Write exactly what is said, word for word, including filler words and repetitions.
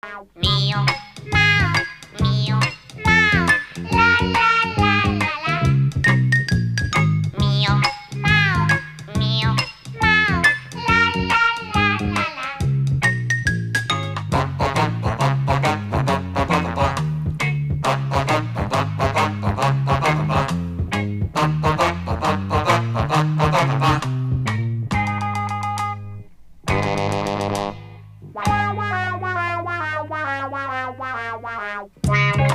Mio, mau, mio, mau, la la la la la. Mio, mau, mio, mau, la la la la la. Wow, wow, wow, wow, wow, wow, wow, wow.